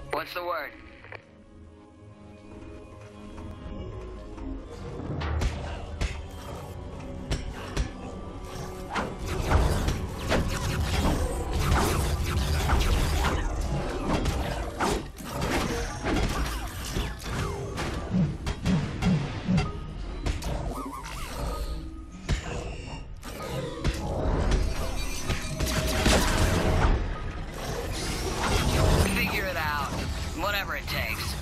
What's the word? Figure it out. Whatever it takes.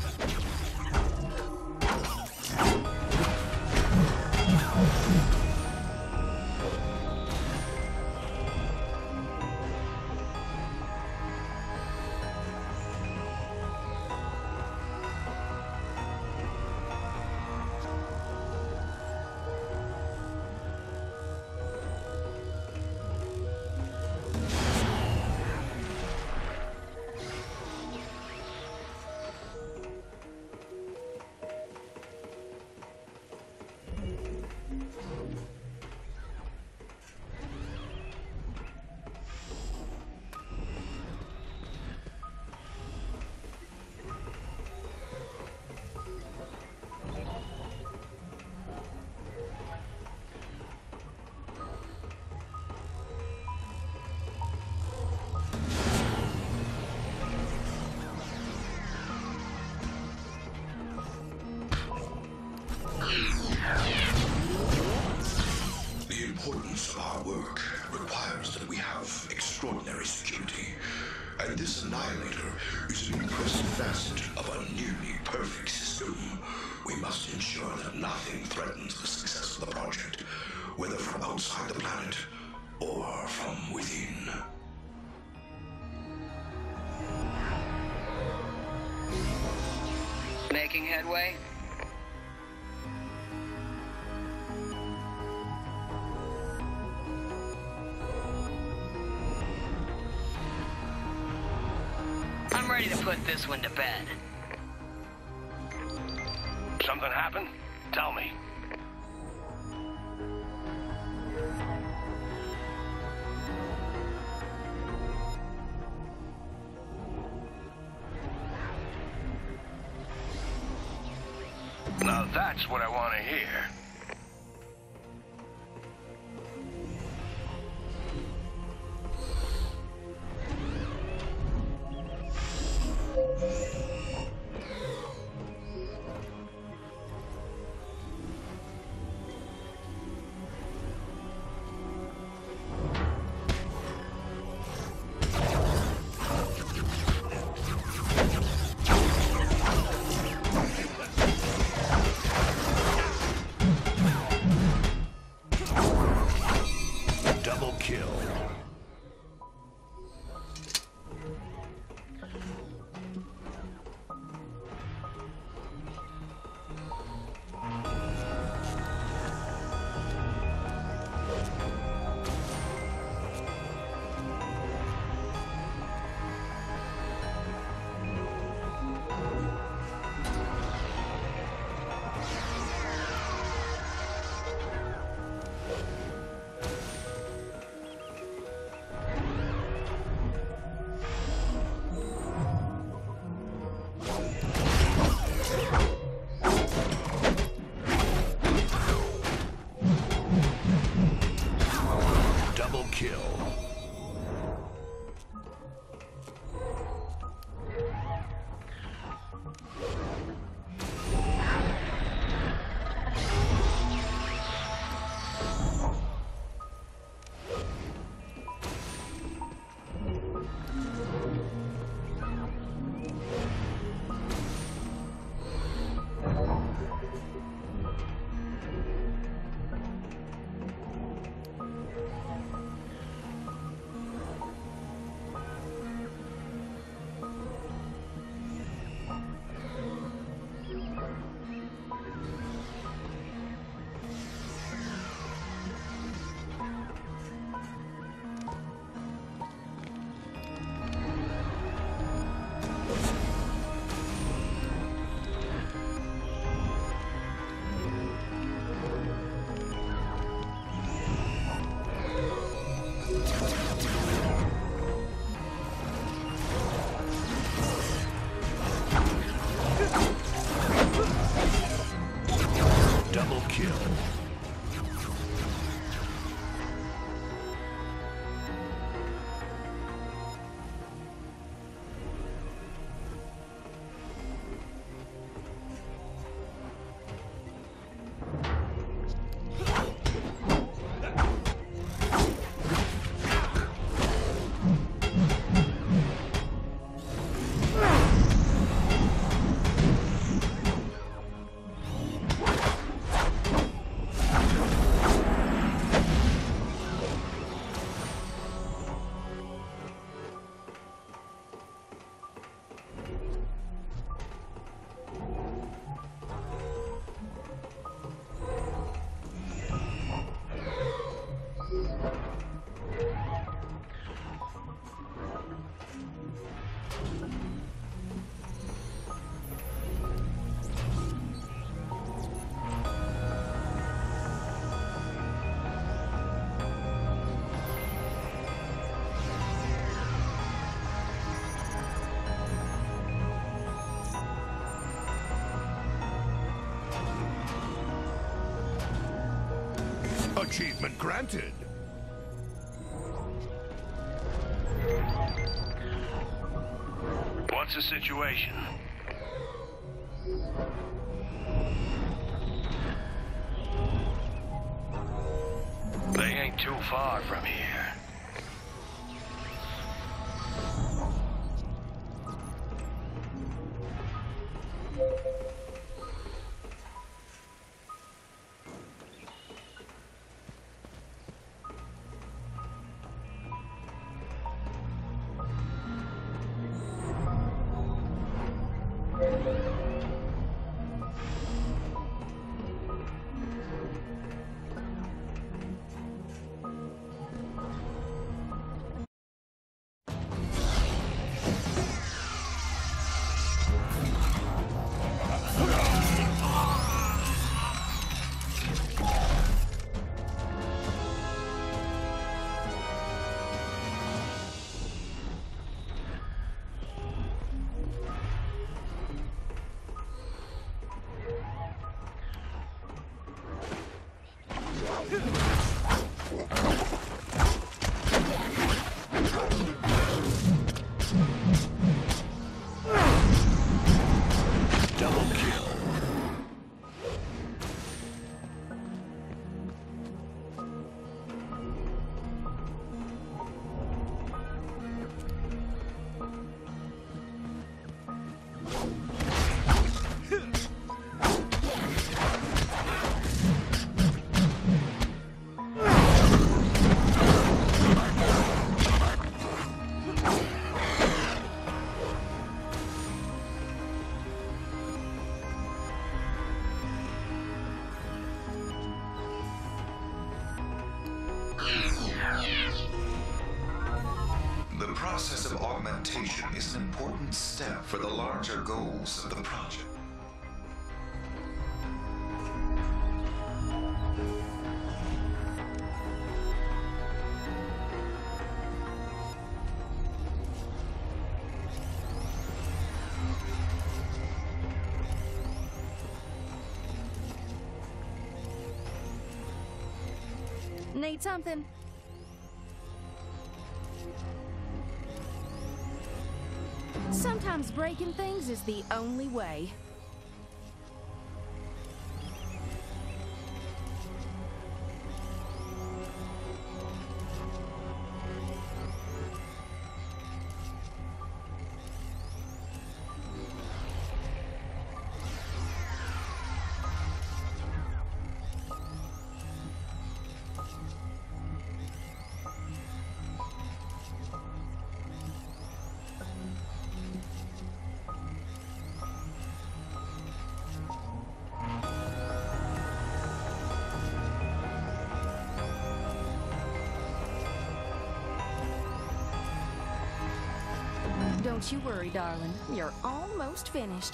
The importance of our work requires that we have extraordinary security, and this Annihilator is an impressive facet of a nearly perfect system. We must ensure that nothing threatens the success of the project, whether from outside the planet or from within. Making headway? I'm ready to put this one to bed. Something happened? Tell me. Now that's what I want to hear. kill. Achievement granted. What's the situation? They ain't too far from here. The process of augmentation is an important step for the larger goals of the project. Need something? Sometimes breaking things is the only way. Don't you worry, darling. You're almost finished.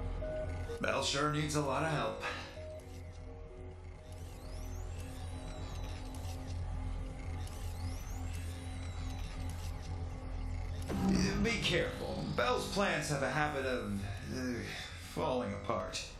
Belle sure needs a lot of help. Be careful. Bell's plans have a habit of falling apart.